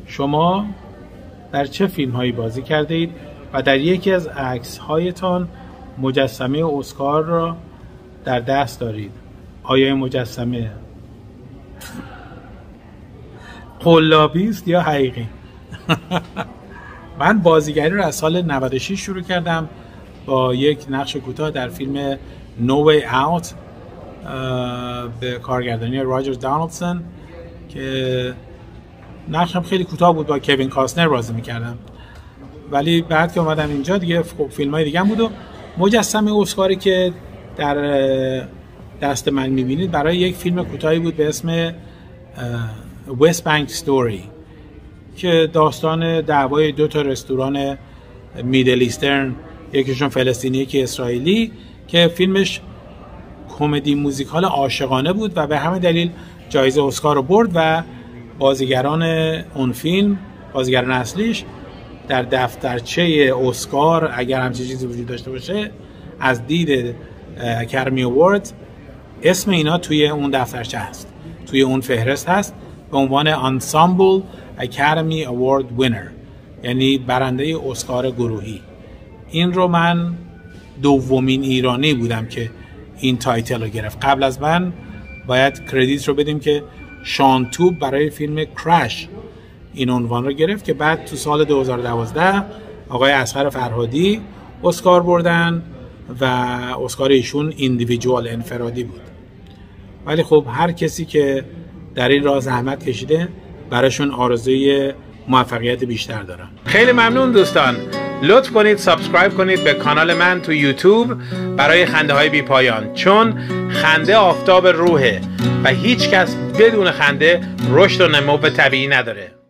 شما در چه فیلم هایی بازی کرده اید و در یکی از عکس هایتان مجسمه اسکار را در دست دارید؟ آیا این مجسمه قلابی است یا حقیقی؟ من بازیگری رو از سال 96 شروع کردم با یک نقش کوتاه در فیلم No Way Out به کارگردانی راجر دانالدسون که نقشم خیلی کوتاه بود، با کوین کاستنر بازی میکردم. ولی بعد که اومدم اینجا دیگه خب فیلم های دیگه هم بود و مجسمه اسکاری که در دست من میبینید برای یک فیلم کوتاهی بود به اسم West Bank Story که داستان دعوای دو تا رستوران میدل ایسترن، یکیشون فلسطینی یکی اسرائیلی، که فیلمش کمدی موزیکال عاشقانه بود و به همین دلیل جایزه اسکار رو برد و بازیگران اون فیلم، بازیگران اصلیش، در دفترچه اسکار اگر همچین چیزی وجود داشته باشه از دید اکادمی اوارد اسم اینا توی اون دفترچه هست، توی اون فهرست هست به عنوان انسامبل اکادمی اوارد وینر، یعنی برنده اسکار گروهی. این رو من دومین ایرانی بودم که این تایتل رو گرفت. قبل از من باید کردیت رو بدیم که شان توب برای فیلم کراش این عنوان رو گرفت که بعد تو سال 2012 آقای اصغر فرهادی اسکار بردن و اسکار ایشون ایندیویدوال انفرادی بود. ولی خب هر کسی که در این راه زحمت کشیده براشون آرزوی موفقیت بیشتر دارن. خیلی ممنون دوستان، لطف کنید سابسکرایب کنید به کانال من تو یوتیوب برای خنده های بی پایان، چون خنده آفتاب روحه و هیچ کس بدون خنده رشد و نمو طبیعی نداره.